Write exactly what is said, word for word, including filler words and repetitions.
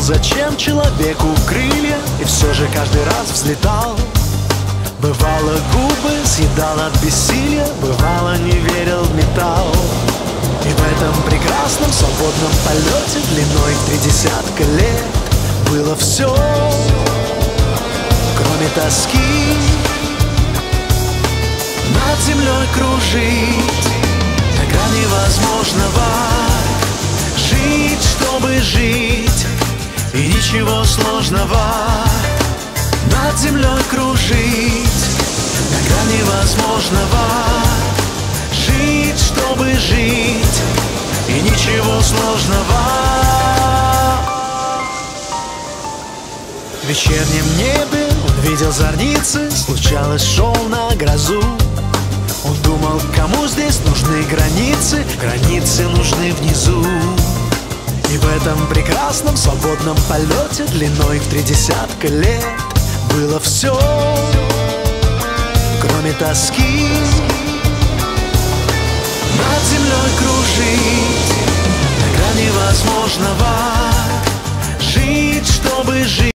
зачем человеку крылья, и все же каждый раз взлетал. Бывало, губы съедал от бессилия, бывало, не верил в металл. И в этом прекрасном свободном полете длиной в три десятка лет было все, кроме тоски. Над землей кружить на грани возможного, жить, чтобы жить, и ничего сложного. Над землей кружить на грани возможного, жить, чтобы жить, и ничего сложного. В вечернем небе он видел зорницы, случалось, шел на грозу. Он думал, кому здесь нужны границы, границы нужны внизу. И в этом прекрасном свободном полете длиной в три десятка лет было все, кроме тоски. Над землей кружить на грани возможного, жить, чтобы жить.